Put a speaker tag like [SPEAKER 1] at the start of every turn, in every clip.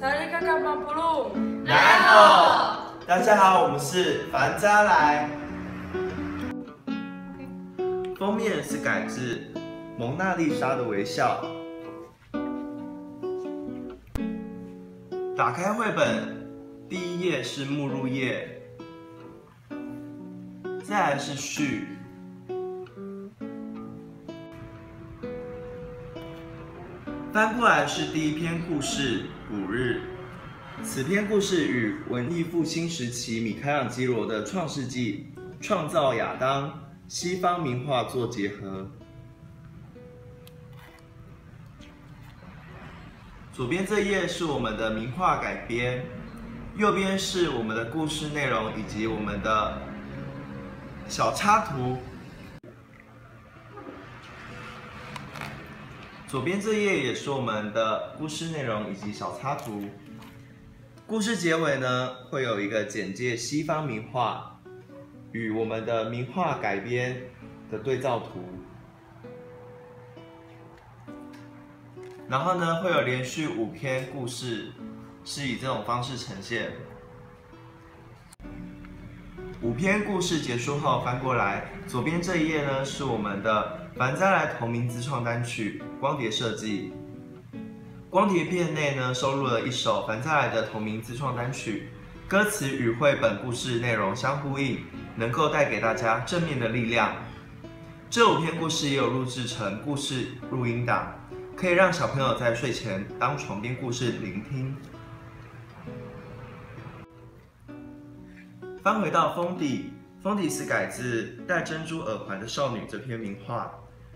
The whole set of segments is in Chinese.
[SPEAKER 1] 然后，大家好，我们是凡家来。封面是改自蒙娜丽莎的微笑。打开绘本，第一页是目录页，再来是序。 翻过来是第一篇故事《古日》。此篇故事与文艺复兴时期米开朗基罗的《创世纪》创造亚当西方名画做结合。左边这页是我们的名画改编，右边是我们的故事内容以及我们的小插图。 左边这页也是我们的故事内容以及小插图。故事结尾呢，会有一个简介西方名画与我们的名画改编的对照图。然后呢，会有连续5篇故事，是以这种方式呈现。5篇故事结束后，翻过来，左边这一页呢，是我们的凡家来同名自创单曲光碟设计。光碟片内呢，收录了一首凡家来的同名自创单曲，歌词与绘本故事内容相呼应，能够带给大家正面的力量。这5篇故事也有录制成故事录音档，可以让小朋友在睡前当床边故事聆听。 翻回到封底，封底是改自《戴珍珠耳环的少女》这篇名画。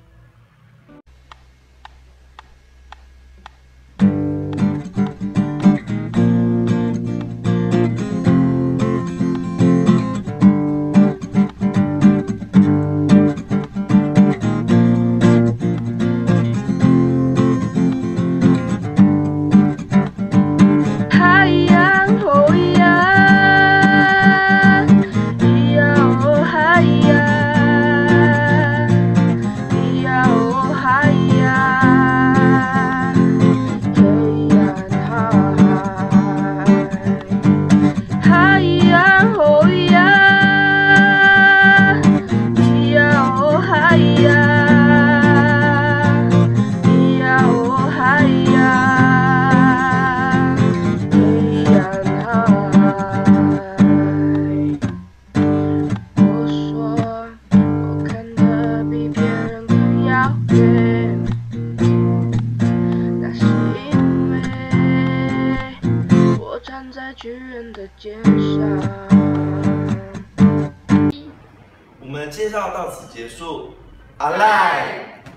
[SPEAKER 2] 巨人的肩上。
[SPEAKER 1] 我们介绍到此结束，阿赖。